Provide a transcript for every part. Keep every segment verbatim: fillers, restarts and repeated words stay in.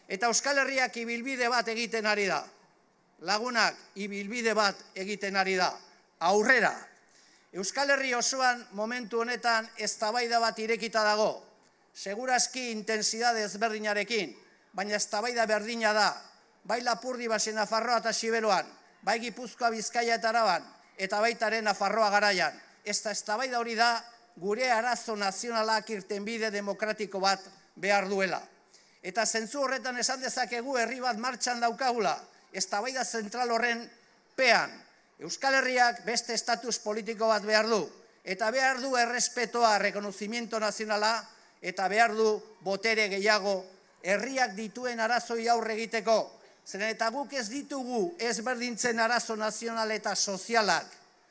Eta Euskal Herriak ibilbide bat egiten ari da. Lagunak ibilbide bat egiten ari da. Aurrera. Euskal Herri osoan momentu honetan eztabaida bat irekita dago. Segurazki intensidade ezberdinarekin, baina eztabaida berdina da. Bai Lapurdi Basen Nafarroa eta Siberuan, bai Gipuzkoa, Bizkaia eta Araban, eta baitaren Nafarroa garaian. Ezta eztabaida hori da gure arazo nazionalak irtenbide demokratiko bat behar duela. Eta zentzu horretan esan dezakegu herri bat martxan daukagula, eztabaida zentral horren pean. Euskal Herriak beste estatus politiko bat behar du, eta behar du errespetoa, rekonozimiento nazionala, eta behar du botere gehiago herriak dituen arazoi aurre egiteko. Zeren eta guk ez ditugu ezberdintzen arazo nazional eta sozialak.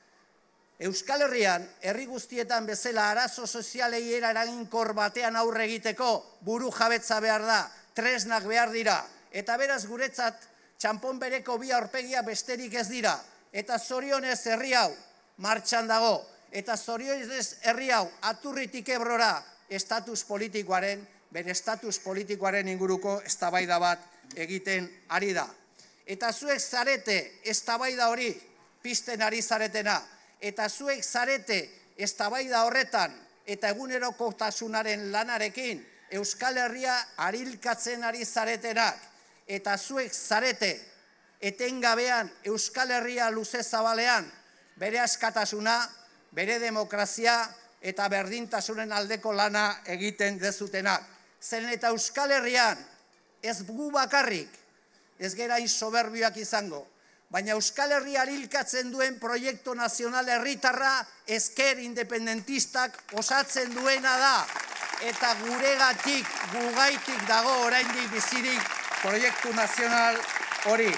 Euskal Herrian, herri guztietan bezala arazo sozialei eraginkor batean aurre egiteko buru jabetza behar da, tresnak behar dira, eta beraz guretzat txanpon bereko bi aurpegia besterik ez dira, eta zorionez herri hau martxan dago, eta zorionez herri hau aturritik Ebrora estatus politikoaren, bere estatus politikoaren inguruko eztabaida bat egiten ari da. Eta zuek zarete eztabaida hori pizten ari zaretena, eta zuek zarete eztabaida horretan eta egunerokotasunaren lanarekin Euskal Herria arilkatzen ari zaretenak, eta zuek zarete etengabean Euskal Herria luze zabalean bere askatasuna, bere demokrazia eta berdintasunen aldeko lana egiten dezutenak. Zeren eta Euskal Herrian ez gu bakarrik, ez gera soberbioak izango, baina Euskal Herria arilkatzen duen proiektu nazional herritarra ezker independentistak osatzen duena da. Eta guregatik, gugaitik dago oraindik bizirik proiektu nazional hori.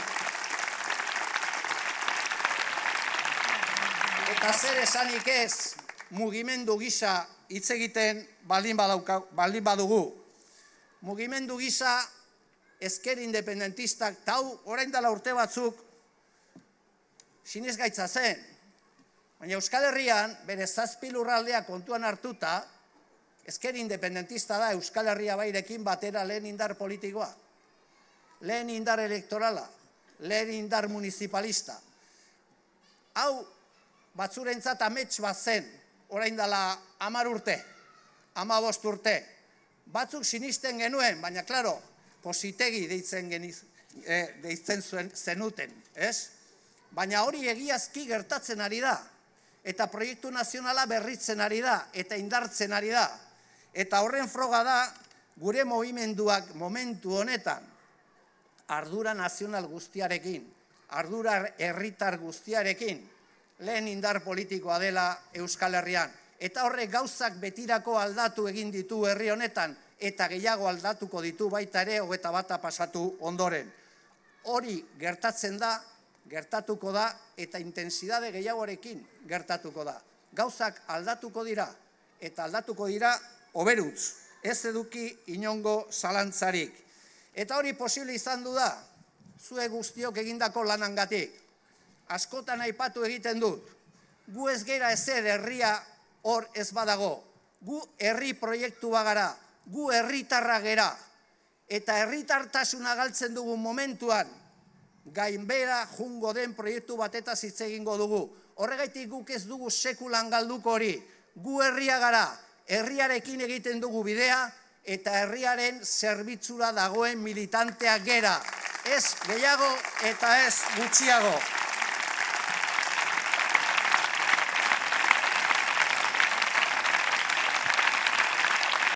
Eta zer esanik ez, mugimendu gisa hitz egiten baldin badugu. Mugimendu gisa ezker independentistak, tau orain dela urte batzuk sinesgaitza zen. Baina Euskal Herrian, bere zazpi lurraldea kontuan hartuta, ezker independentista da Euskal Herria bairekin batera lehen indar politikoa, lehen indar elektorala, lehen indar municipalista. Hau batzurentzat amets bat zen, orain dela hamar urte, hamabost urte. Batzuk sinisten genuen, baina, klaro, positegi deitzen, geniz, eh, deitzen zuen, zenuten, ez? Baina hori egiazki gertatzen ari da, eta proiektu nazionala berritzen ari da, eta indartzen ari da. Eta horren froga da, gure mugimenduak momentu honetan, ardura nazional guztiarekin, ardura herritar guztiarekin, lehen indar politikoa dela Euskal Herrian. Eta horrek gauzak betirako aldatu egin ditu herri honetan, eta gehiago aldatuko ditu baita ere hogeita bata pasatu ondoren. Hori gertatzen da, gertatuko da, eta intensidade gehiagorekin gertatuko da. Gauzak aldatuko dira, eta aldatuko dira hoberutz, ez eduki inongo zalantzarik. Eta hori posible izan du da, zue guztiok egindako lanangatik. Askotan aipatu egiten dut, gu ez gera ezer herria hor ez badago, gu herri proiektu bagara, gu herritarra gera, eta herritartasuna galtzen dugu momentuan, gainbera jungo den proiektu bateta hitz egingo dugu. Horregaitik guk ez dugu sekulan galduko hori, gu herria gara, herriarekin egiten dugu bidea, eta herriaren zerbitzura dagoen militanteak gera. Ez gehiago eta ez gutxiago.